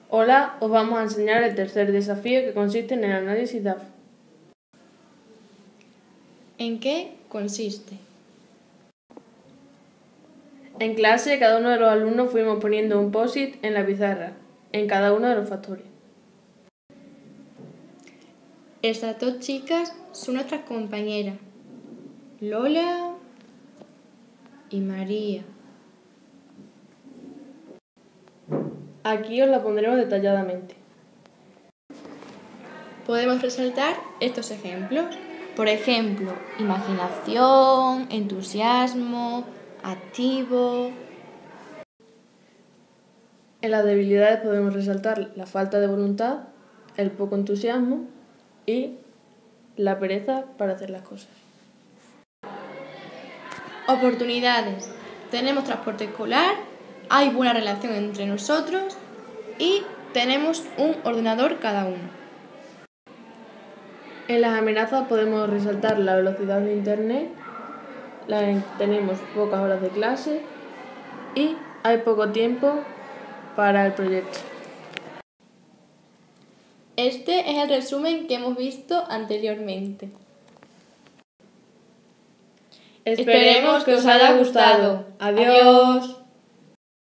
Hola, os vamos a enseñar el tercer desafío que consiste en el análisis DAF. ¿En qué consiste? En clase, cada uno de los alumnos fuimos poniendo un post-it en la pizarra, en cada uno de los factores. Estas dos chicas son nuestras compañeras, Lola y María. Aquí os la pondremos detalladamente. Podemos resaltar estos ejemplos. Por ejemplo, imaginación, entusiasmo, activo. En las debilidades podemos resaltar la falta de voluntad, el poco entusiasmo y la pereza para hacer las cosas. Oportunidades. Tenemos transporte escolar, hay buena relación entre nosotros y tenemos un ordenador cada uno. En las amenazas podemos resaltar la velocidad de internet, tenemos pocas horas de clase y hay poco tiempo para el proyecto. Este es el resumen que hemos visto anteriormente. Esperemos que os haya gustado. Adiós.